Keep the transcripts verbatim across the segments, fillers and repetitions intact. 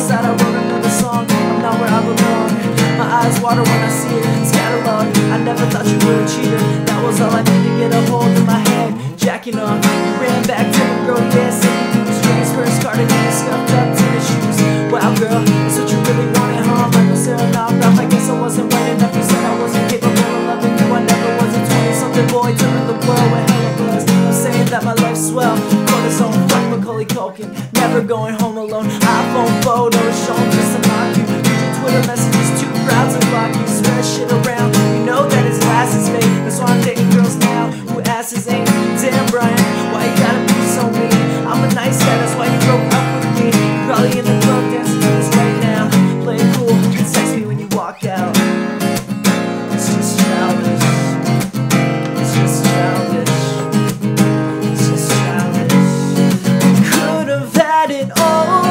lost that I wrote another song. I'm not where I belong. My eyes water when I see it. It's catalog. I never thought you were a cheater. That was all I needed to get a hold of my head. Jacking off, you ran back to the girl, yeah, said you do strings. First card and you scuffed up tennis shoes. Wow, girl, that's what you really wanted, huh? Michael Sarah knocked off. I guess I wasn't white enough. You said I wasn't capable of loving you. I never was a twenty-something boy turning the world with hella buzz. I'm saying that my life's swell. Cortisone, fuck Macaulay Culkin. Never going home alone. iPhone photos shown just to mock you. Read your Twitter messages too proud to block you. Spread shit around. You know that his glass is fake. That's why I'm dating girls now who asses ain't. Damn, Bryan, why you gotta be so mean? I'm a nice guy, that's why you broke up with me. You're probably in the club dancing to this right now. Play it cool, text me when you walk out. It's just childish. It's just childish. It's just childish. Could have had it all.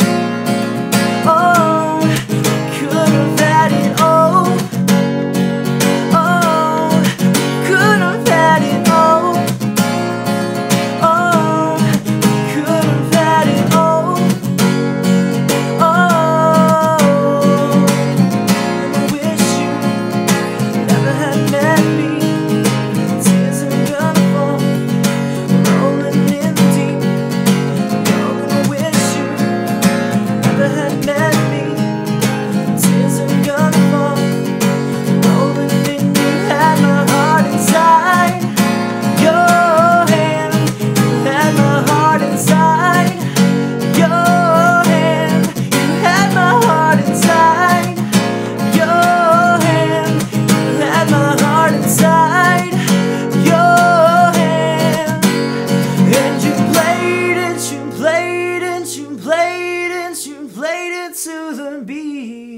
Oh, could have had it all. Oh, could have had it all. Oh, could have had it all. Oh, and I wish you never had met me. Tears are gonna fall, rolling in the deep. You're gonna wish you never had met me. Tears are gonna fall, rolling in. You had my heart inside your hand. You had my heart inside your hand. You had my heart inside your hand. You had my heart inside your hand. And you played it, you played it, you played it, you played it to the beat.